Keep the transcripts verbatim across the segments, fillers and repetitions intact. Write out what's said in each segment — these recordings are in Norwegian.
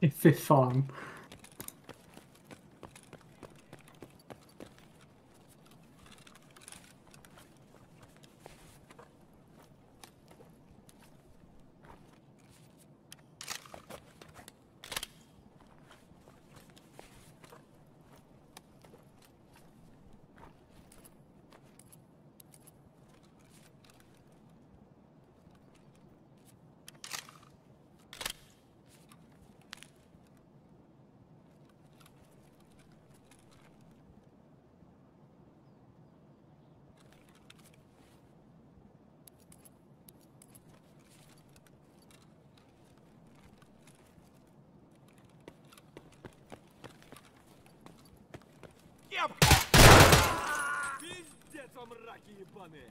Fy faen. Пиздец вам, раки ебаные!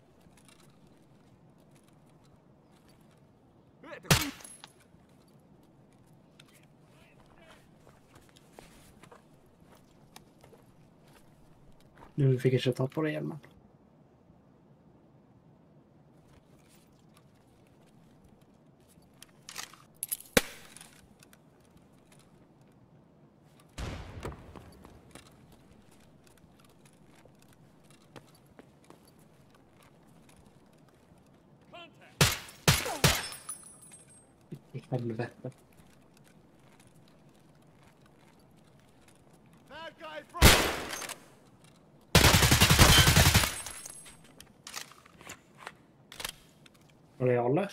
Это хуй! Du fikk ikke tatt på det hjelmen. I helvete. Var det alle?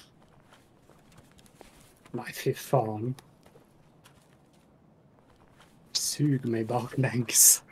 Nei, fy faen. Sug meg baklengs.